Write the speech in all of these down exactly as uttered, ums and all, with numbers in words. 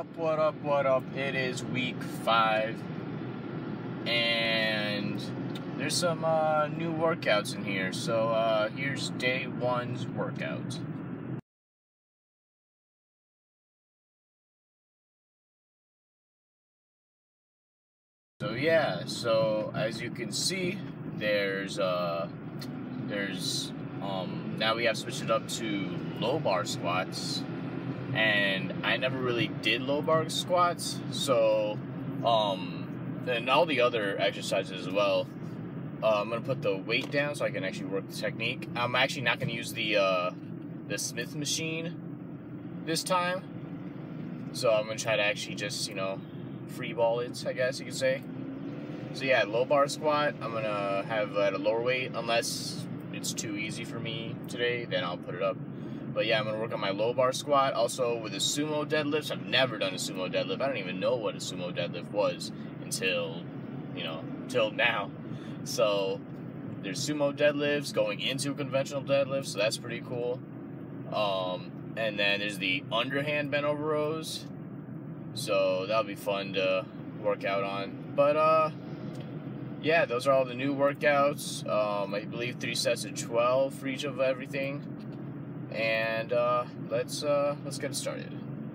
up, what up, what up? It is week five, and there's some uh, new workouts in here. So uh, here's day one's workout. So yeah, so as you can see, there's uh, there's um, now we have switched it up to low bar squats. And I never really did low bar squats, so um, and all the other exercises as well. Uh, I'm gonna put the weight down so I can actually work the technique. I'm actually not gonna use the uh, the Smith machine this time, so I'm gonna try to actually just you know free ball it, I guess you could say. So yeah, low bar squat. I'm gonna have at a lower weight unless it's too easy for me today. Then I'll put it up. But yeah, I'm going to work on my low bar squat. Also with the sumo deadlifts. I've never done a sumo deadlift. I don't even know what a sumo deadlift was until, you know, till now. So there's sumo deadlifts going into a conventional deadlift. So that's pretty cool. Um, and then there's the underhand bent over rows. So that'll be fun to work out on. But uh, yeah, those are all the new workouts. Um, I believe three sets of twelve for each of everything. And uh, let's uh, let's get it started.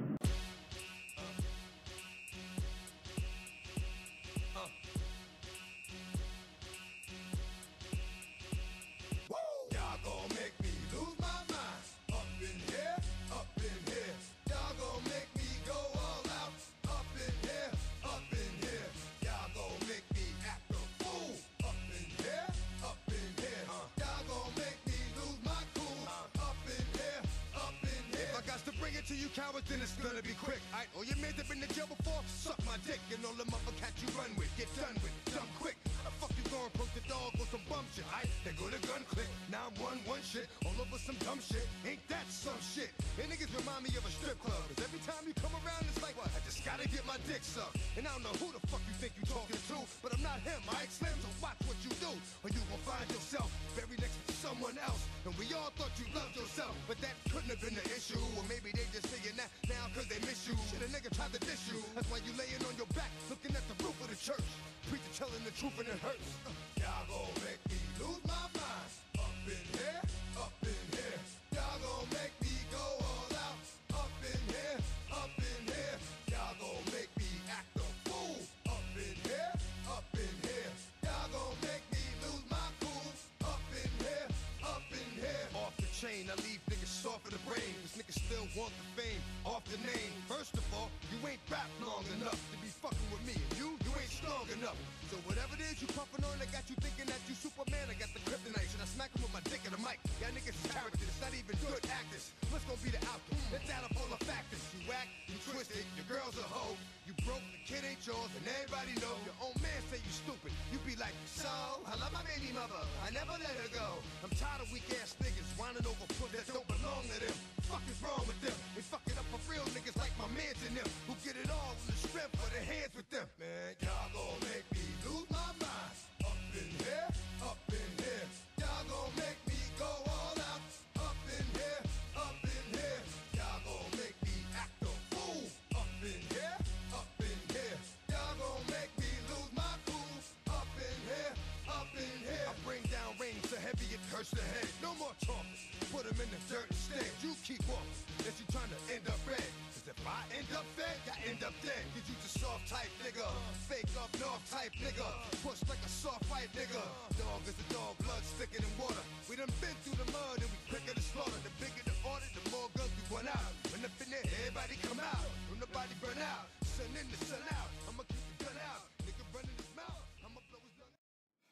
To you cowards, then it's gonna be quick. Aight, all your men have been in jail before, suck my dick. And all the motherfuckers you run with, get done with, dumb quick. How the fuck you gonna approach the dog with some bum shit? Aight, they go to gun click. Now I'm one, one shit, all over some dumb shit. Ain't that some shit? And niggas remind me of a strip club. Cause every time you come around, it's like, what? I just gotta get my dick sucked. And I don't know who the fuck you think you talking to, but I'm not him, aight, Slim, so watch what you do. Or you gon' find yourself very next to someone else. And we all thought you loved yourself, but that couldn't have been the issue. Or maybe they just saying that now cause they miss you. Shit, a nigga tried to diss you. That's why you laying on your back, looking at the roof of the church. Preacher telling the truth and it hurts. Uh, y'all gon' make me lose my mind. Up in here, up in here. Y'all gon' make me go all out. Up in here, up in here. Y'all gon' make me act a fool. Up in here, up in here. Y'all gon' make me lose my cool. Up in here, up in here. Off the chain, I leave niggas soft in the brain. Cause niggas still want the fame off the name. First of all, you ain't rap long enough to be fucking with me. And you, you ain't strong enough. So whatever it is you puffin' on, I got you thinking that you Superman. I got the kryptonite. Should I smack him with my dick in the mic? Y'all niggas characters, not even good actors. What's gonna be the outcome? Let's add up all the factors. You whack, you twisted, your girl's a hoe. You broke, the kid ain't yours, and everybody know. Your own man say you stupid. You be like, so, I love my baby mother. I never let her go. I'm tired of weak ass niggas whining over foot that don't belong to them. Fuck is wrong with them? They fuck it up for real niggas like my mans and them, who get it all in the strength of their hands with them. Man, y'all gon' make me lose my mind. Up in here, up in here. Y'all gon' make me go all out. Up in here, up in here. Y'all gon' make me act a fool. Up in here, up in here. Y'all gon' make me lose my cool. Up in here, up in here. I bring down rain so heavy it hurts the head. No more talking. Put them in the dirt instead. You keep walking, unless you trying to end up red. Cause if I end up dead, I end up dead. Cause you just soft type nigga, fake up north type nigga, push like a soft white nigga. Dog is a dog, blood thicker than water. We done been through the mud and we quicker to slaughter. The bigger the order, the more guns we run out. When up in there, everybody come out. When the body burn out, sun in the sun out. I'ma keep the gun out, nigga running his mouth. I'ma blow his gun.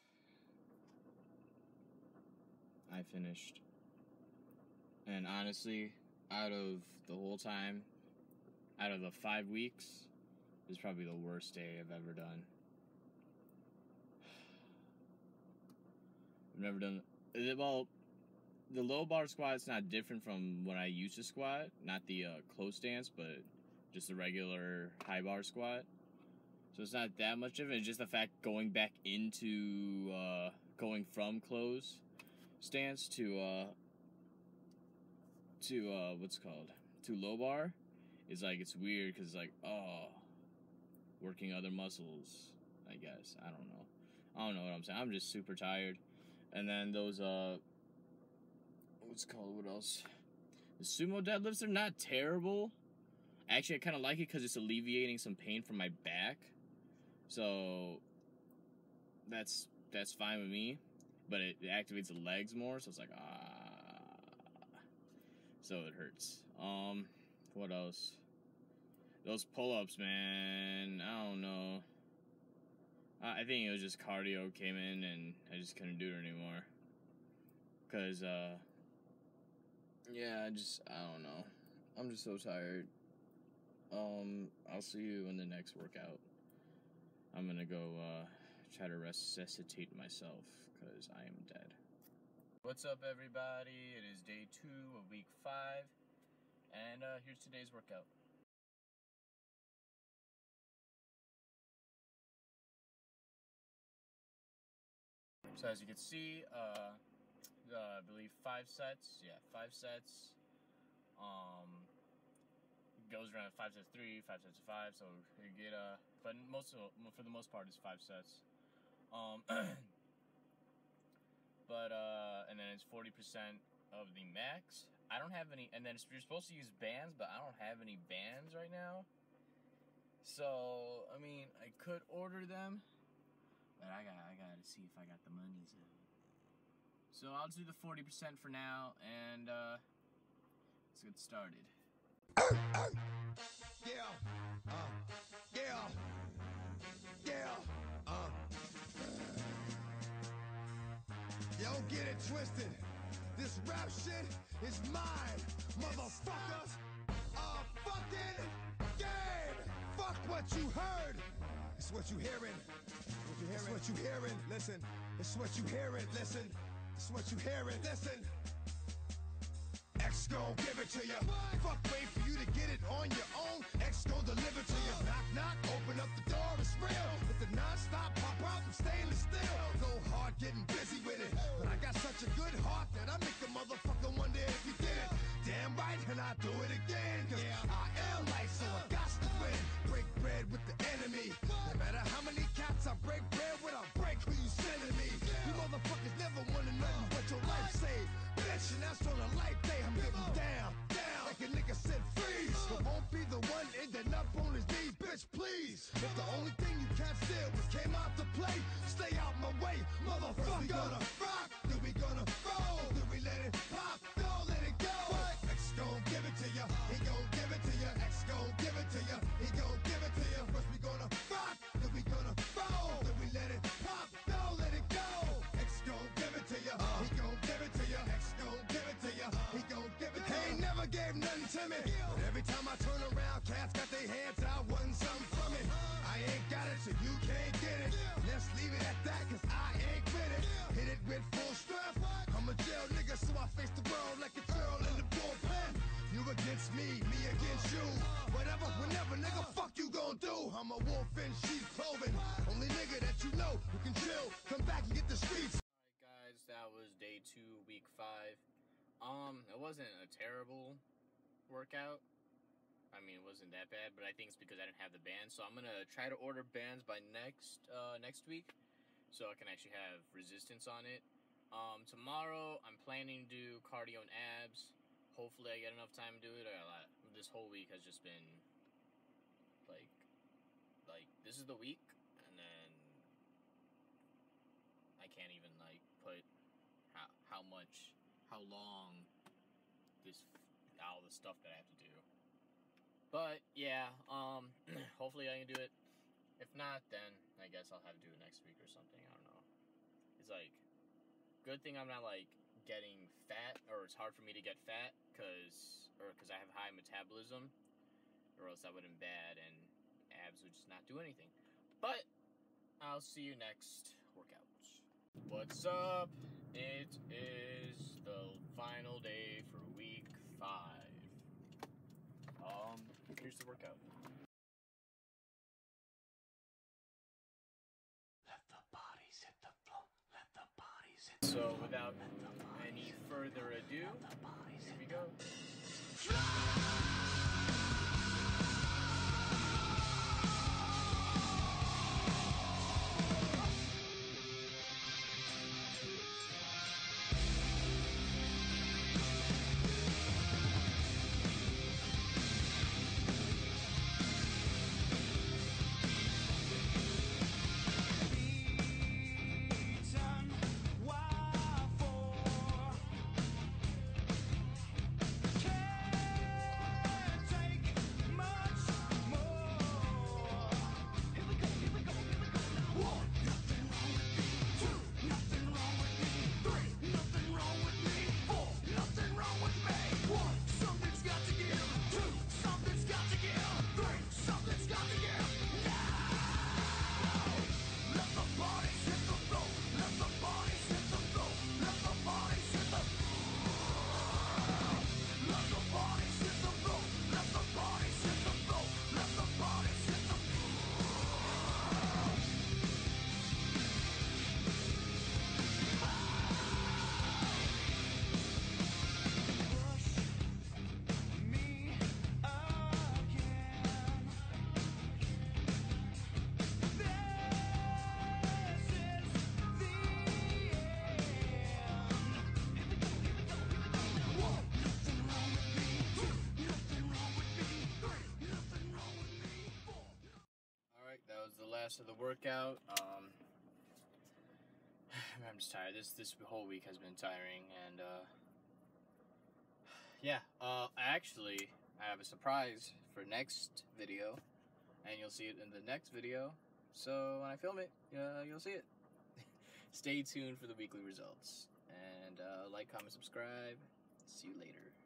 I finished. And honestly, out of the whole time, out of the five weeks, this is probably the worst day I've ever done. I've never done... Well, the low bar squat's not different from when I used to squat. Not the uh, close stance, but just the regular high bar squat. So it's not that much different. It's just the fact going back into... Uh, going from close stance to... Uh, to uh, what's it called to low bar it's like, it's weird because it's like, oh, working other muscles, I guess. I don't know. I don't know what I'm saying. I'm just super tired. And then those, uh, what's it called? What else? The sumo deadlifts are not terrible. Actually, I kind of like it because it's alleviating some pain from my back. So, that's, that's fine with me. But it, it activates the legs more, so it's like, ah. So it hurts. Um, what else? Those pull-ups, man, I don't know. I think it was just cardio came in and I just couldn't do it anymore. Cause, uh, yeah, I just, I don't know. I'm just so tired. Um, I'll see you in the next workout. I'm gonna go, uh, try to resuscitate myself, cause I am dead. What's up, everybody? It is day two of week five, and, uh, here's today's workout. So as you can see, uh, uh, I believe five sets. Yeah, five sets. Um, it goes around five sets of three, five sets of five. So you get uh, but most of, for the most part, it's five sets. Um, but uh, and then it's forty percent of the max. I don't have any, and then it's, you're supposed to use bands, but I don't have any bands right now. So I mean, I could order them. But I got I gotta see if I got the money. So, so I'll do the forty percent for now, and uh, let's get started. Yeah, uh, yeah, yeah, uh. Yo, get it twisted. This rap shit is mine, motherfuckers. A fucking game. Fuck what you heard. It's what you hearing. What you hearing? It's what you hearing. Listen. It's what you hearing. Listen. It's what you hearing. Listen. X gon' give it to you. Fuck, wait for you to get it on your own. X gon' deliver to you. Knock, knock, open up the door, it's real. With the non-stop pop out from stainless steel. Go hard, getting busy with it. But I got such a good heart that I make a motherfucker wonder if you did it. Damn right, and I do it again. Cause I am light, so I got to win. Break bread with the enemy. No matter how many cats I break bread with, I break who you sending me. You motherfuckers never wanted nothing but your life saved. Bitch, and that's on a light day. I'm getting down, down, like a nigga said freeze. But won't be the one ending up on his knees, bitch, please. If the only thing you can't steal was came out to play, stay out my way, motherfucker. First we gonna rock, then we gonna roll, then we let it pop, don't let it go. X gon' give it to ya, he gon' give it to ya. X gon' give it to ya, he gon' give it to ya. First we gonna rock, then we gonna roll, then we let it pop, don't let it go. X gon' give it to ya, he gon' give it to ya. X gon' give it to ya, he gon' give it to ya. He ain't never gave nothing to me, but every time I turn around, cats got their hands out, wanting something from it. I ain't got it, so you can't get it. Let's leave it at that, cause I ain't with it. Hit it with full strength. I'm a jail nigga, so I face the world like a girl in the bullpen. You against me, me against you. Whatever, whenever, nigga, fuck you gon' do. I'm a wolf in sheep's clothing. Only nigga that you know who can chill. Come back and get the streets. Alright guys, that was day two, week five. Um, it wasn't a terrible workout. I mean, it wasn't that bad, but I think it's because I didn't have the bands. So I'm gonna try to order bands by next uh, next week, so I can actually have resistance on it. Um, tomorrow I'm planning to do cardio and abs. Hopefully I get enough time to do it. I got, this whole week has just been like, like this is the week, and then I can't even like put how how much, how long this all the stuff that I have to do. But yeah, um, hopefully I can do it. If not, then I guess I'll have to do it next week or something. I don't know. It's like, good thing I'm not like getting fat, or it's hard for me to get fat, cause or cause I have high metabolism, or else that would have been bad and abs would just not do anything. But I'll see you next workout. What's up? It is the final day for week five. Um, here's the workout. Let the bodies hit the floor. Let the bodies hit. So without any further ado, here we go. rest of the workout. Um, I'm just tired. This this whole week has been tiring, and uh, yeah. Uh, actually, I have a surprise for next video, and you'll see it in the next video. So when I film it, uh, you'll see it. Stay tuned for the weekly results, and uh, like, comment, subscribe. See you later.